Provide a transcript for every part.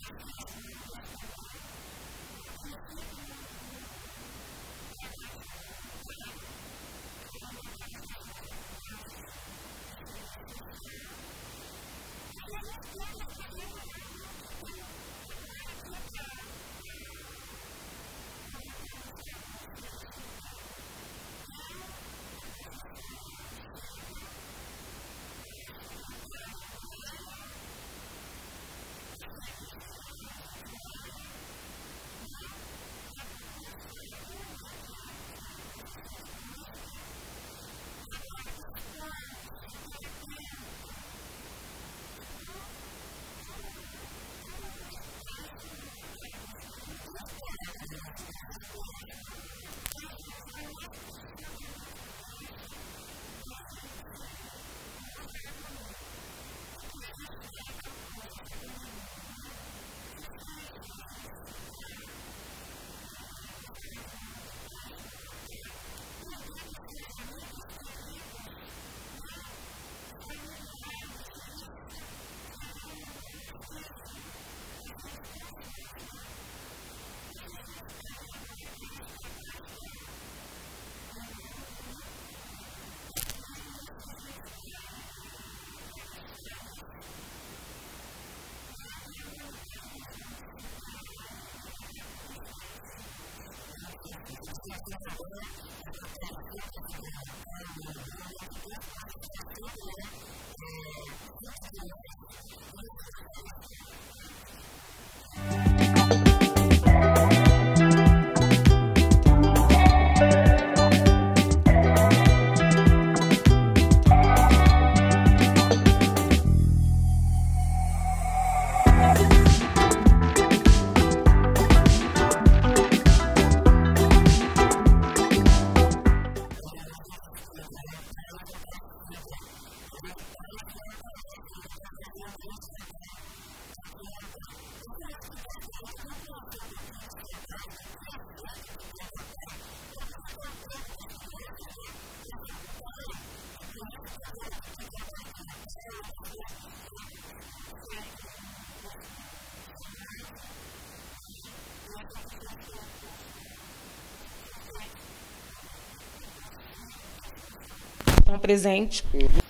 Estão presentes.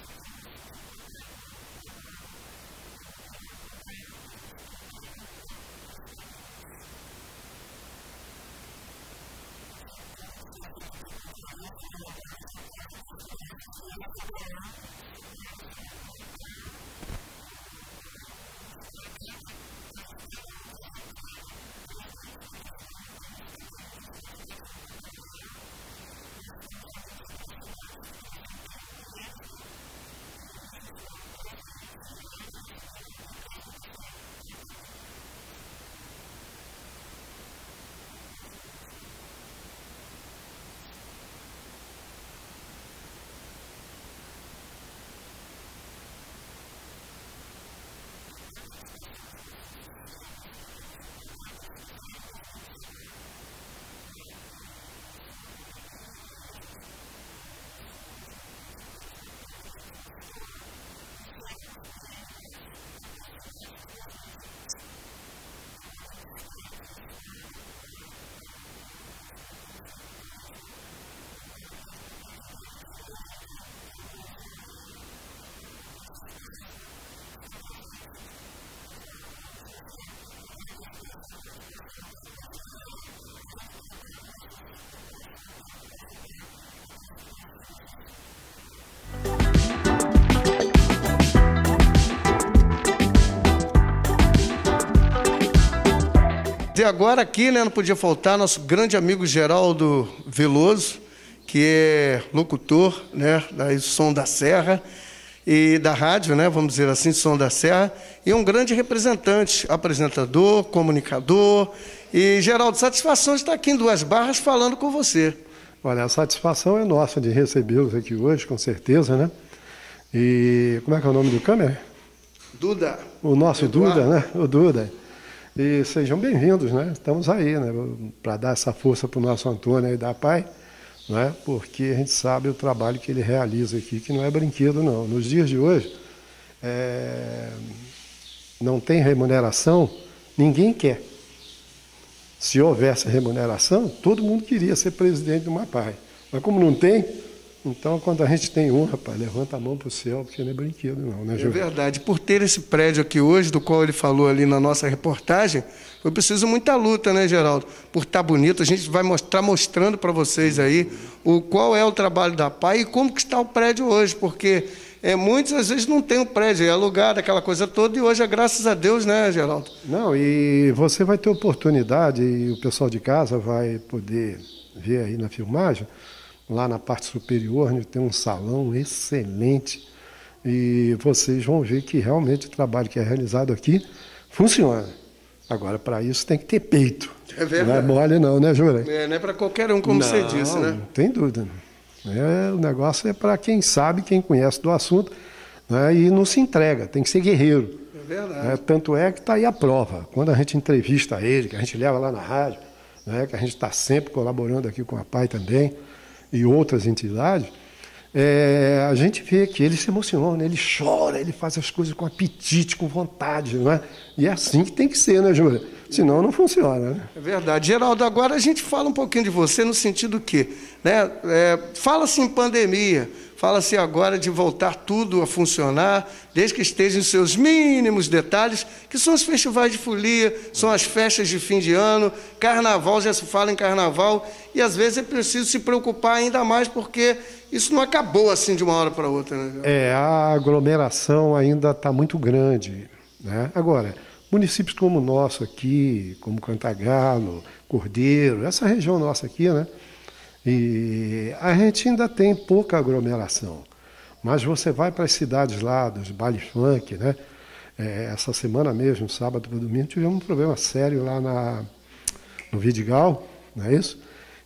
E agora aqui, né, não podia faltar nosso grande amigo Geraldo Veloso, que é locutor, né, da Som da Serra e da rádio, né, vamos dizer assim, Som da Serra, e um grande representante, apresentador, comunicador. E, Geraldo, satisfação de estar aqui em Duas Barras falando com você. Olha, a satisfação é nossa de recebê-los aqui hoje, com certeza, né? E como é que é o nome do câmera? Duda. O nosso Eduardo. Duda, né? O Duda. E sejam bem-vindos, né? Estamos aí, né? Para dar essa força para o nosso Antônio aí da PAI, né? Porque a gente sabe o trabalho que ele realiza aqui, que não é brinquedo, não. Nos dias de hoje, não tem remuneração, Ninguém quer. Se houvesse remuneração, todo mundo queria ser presidente de uma PAI. Mas como não tem, então quando a gente tem um, rapaz, levanta a mão para o céu, porque não é brinquedo não, né, Júlio? É verdade. Por ter esse prédio aqui hoje, do qual ele falou ali na nossa reportagem, foi preciso muita luta, né, Geraldo? Por estar bonito, a gente vai estar mostrando para vocês aí qual é o trabalho da PAI e como que está o prédio hoje, porque muitos às vezes não tem um prédio, é alugado, aquela coisa toda, e hoje é graças a Deus, né, Geraldo? Não, e você vai ter oportunidade, e o pessoal de casa vai poder ver aí na filmagem, lá na parte superior, onde tem um salão excelente, e vocês vão ver que realmente o trabalho que é realizado aqui funciona. Agora, para isso tem que ter peito. É verdade. Não é mole não, né, Júlio? Não é para qualquer um, como você disse, né? Não tem dúvida. O negócio é para quem sabe, quem conhece do assunto, né, e não se entrega, tem que ser guerreiro. É verdade. Tanto é que está aí a prova. Quando a gente entrevista ele, que a gente leva lá na rádio, né, que a gente está sempre colaborando aqui com a PAI também, e outras entidades, a gente vê que ele se emociona, ele chora, ele faz as coisas com apetite, com vontade, não é? E é assim que tem que ser, né, Júlia? Senão não funciona, né? É verdade. Geraldo, agora a gente fala um pouquinho de você no sentido que, né, fala-se em pandemia, fala-se agora de voltar tudo a funcionar, desde que esteja em seus mínimos detalhes, que são os festivais de folia, são as festas de fim de ano, carnaval, já se fala em carnaval, e às vezes é preciso se preocupar ainda mais, porque isso não acabou assim de uma hora para outra, né? A aglomeração ainda está muito grande, né? Agora, municípios como o nosso aqui, como Cantagalo, Cordeiro, essa região nossa aqui, né? E a gente ainda tem pouca aglomeração. Mas você vai para as cidades lá, dos bailes funk, né? Essa semana mesmo, sábado para domingo, tivemos um problema sério lá no Vidigal, não é isso?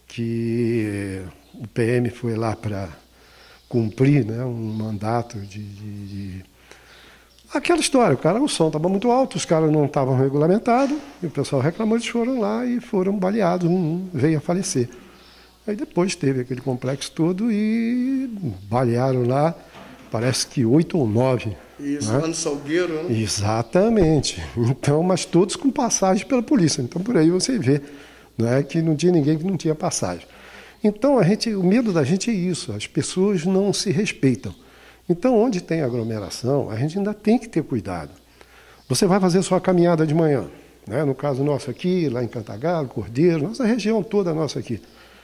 Que o PM foi lá para cumprir, né, um mandato de... Aquela história, o som estava muito alto, os caras não estavam regulamentados, e o pessoal reclamou, eles foram lá e foram baleados, um veio a falecer. Aí depois teve aquele complexo todo e balearam lá, parece que 8 ou 9. Isso, né? lá no Salgueiro, né? Exatamente. Então, mas todos com passagem pela polícia. Então, por aí você vê, né, que não tinha ninguém que não tinha passagem. Então, o medo da gente é isso, as pessoas não se respeitam. Então, onde tem aglomeração, a gente ainda tem que ter cuidado. Você vai fazer sua caminhada de manhã, né? No caso nosso aqui, lá em Cantagalo, Cordeiro, nossa região toda nossa aqui.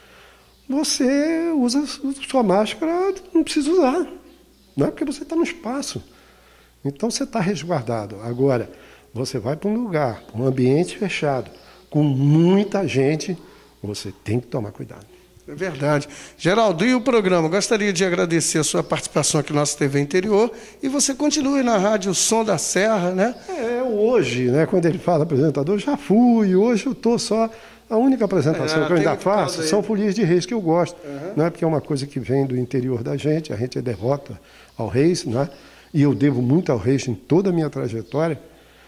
Você usa sua máscara, não precisa usar, não é porque você está no espaço. Então, você está resguardado. Agora, você vai para um lugar, um ambiente fechado, com muita gente, você tem que tomar cuidado. É verdade. Geraldo, e o programa? Gostaria de agradecer a sua participação aqui no nosso TV Interior e você continue na rádio Som da Serra, né? Hoje, né, quando ele fala apresentador, já fui, hoje eu estou só... A única apresentação que eu ainda faço são folias de reis, que eu gosto, né, porque é uma coisa que vem do interior da gente, a gente é devota ao reis, né, e eu devo muito ao reis em toda a minha trajetória,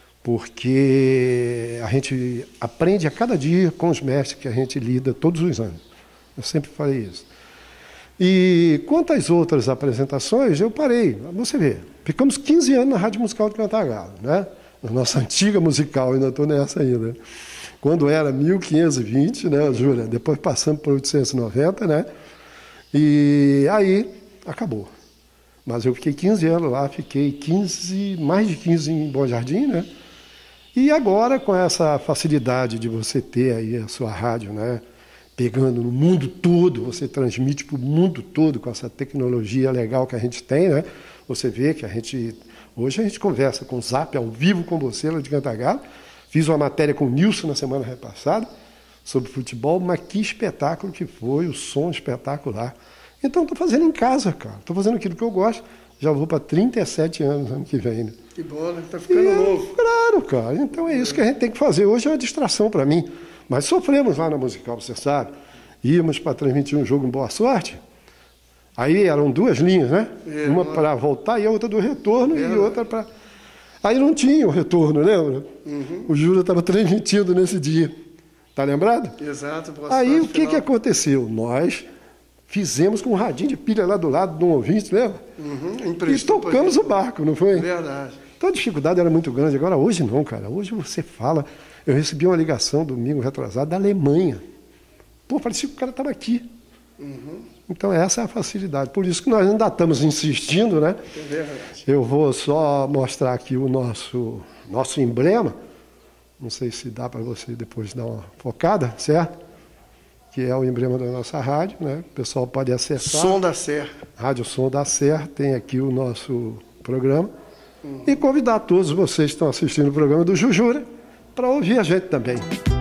porque a gente aprende a cada dia com os mestres que a gente lida todos os anos. Eu sempre falei isso. E quanto às outras apresentações, eu parei. Você vê, ficamos 15 anos na Rádio Musical de Cantagalo, né? Na nossa antiga musical, ainda estou nessa ainda. Quando era 1520, né, Júlia? Depois passamos para 890, né? E aí acabou. Mas eu fiquei 15 anos lá, fiquei mais de 15 em Bom Jardim, né? E agora, com essa facilidade de você ter aí a sua rádio, né? Pegando no mundo todo, você transmite para o mundo todo com essa tecnologia legal que a gente tem, né? Você vê que hoje a gente conversa com o Zap ao vivo com você lá de Cantagalo. Fiz uma matéria com o Nilson na semana repassada sobre futebol, mas que espetáculo que foi, o som espetacular. Então estou fazendo em casa, cara. Estou fazendo aquilo que eu gosto. Já vou para 37 anos ano que vem, né? Que bom, né? Está ficando novo. Claro, cara. Então é isso que a gente tem que fazer. Hoje é uma distração para mim. Mas sofremos lá na musical, você sabe. Íamos para transmitir um jogo em Boa Sorte. Aí eram 2 linhas, né? Uma para voltar e a outra do retorno e outra para... Aí não tinha o retorno, lembra? O Júlio estava transmitindo nesse dia. Está lembrado? Exato. Aí o que aconteceu? Nós fizemos com um radinho de pilha lá do lado de um ouvinte, lembra? E tocamos o barco, não foi? Verdade. Então a dificuldade era muito grande. Agora, hoje não, cara. Hoje você fala... Eu recebi uma ligação domingo retrasado da Alemanha. Pô, parecia que o cara estava aqui. Então essa é a facilidade. Por isso que nós ainda estamos insistindo, né? É verdade. Eu vou só mostrar aqui o nosso emblema. Não sei se dá para você depois dar uma focada, certo? Que é o emblema da nossa rádio, né? O pessoal pode acessar. Som da Serra. Rádio Som da Serra, tem aqui o nosso programa. E convidar todos vocês que estão assistindo o programa do Jujura para ouvir a gente também.